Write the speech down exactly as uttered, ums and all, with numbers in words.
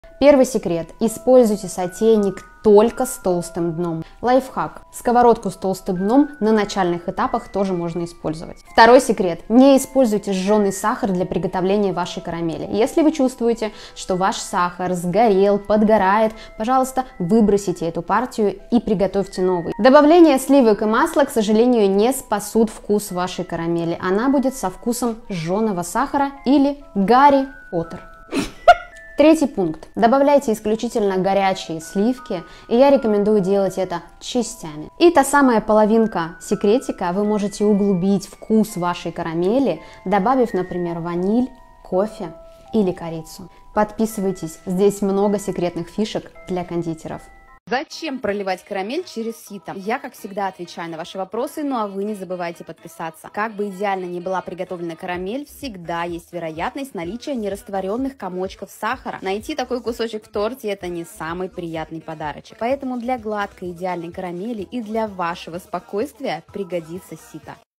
Первый секрет. Используйте сотейник только с толстым дном. Лайфхак. Сковородку с толстым дном на начальных этапах тоже можно использовать. Второй секрет. Не используйте жженый сахар для приготовления вашей карамели. Если вы чувствуете, что ваш сахар сгорел, подгорает, пожалуйста, выбросите эту партию и приготовьте новый. Добавление сливок и масла, к сожалению, не спасут вкус вашей карамели. Она будет со вкусом жженого сахара или Гарри Поттер. Третий пункт. Добавляйте исключительно горячие сливки, и я рекомендую делать это частями. И та самая половинка секретика вы можете углубить вкус вашей карамели, добавив, например, ваниль, кофе или корицу. Подписывайтесь, здесь много секретных фишек для кондитеров. Зачем проливать карамель через сито? Я, как всегда, отвечаю на ваши вопросы, ну а вы не забывайте подписаться. Как бы идеально ни была приготовлена карамель, всегда есть вероятность наличия нерастворенных комочков сахара. Найти такой кусочек в торте – это не самый приятный подарочек. Поэтому для гладкой идеальной карамели и для вашего спокойствия пригодится сито.